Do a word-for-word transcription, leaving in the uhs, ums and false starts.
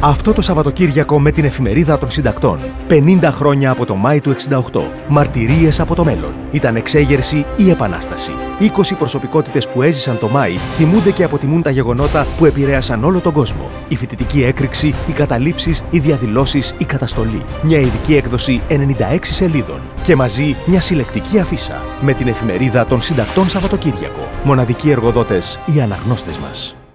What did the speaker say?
Αυτό το Σαββατοκύριακο με την Εφημερίδα των Συντακτών. πενήντα χρόνια από το Μάη του εξήντα οκτώ. Μαρτυρίες από το μέλλον. Ήταν εξέγερση ή επανάσταση. είκοσι προσωπικότητες που έζησαν το Μάη θυμούνται και αποτιμούν τα γεγονότα που επηρέασαν όλο τον κόσμο. Η φοιτητική έκρηξη, οι καταλήψεις, οι διαδηλώσεις, η καταστολή. Μια ειδική έκδοση ενενήντα έξι σελίδων. Και μαζί μια συλλεκτική αφίσα. Με την Εφημερίδα των Συντακτών Σαββατοκύριακο. Μοναδικοί εργοδότες, οι αναγνώστες μας.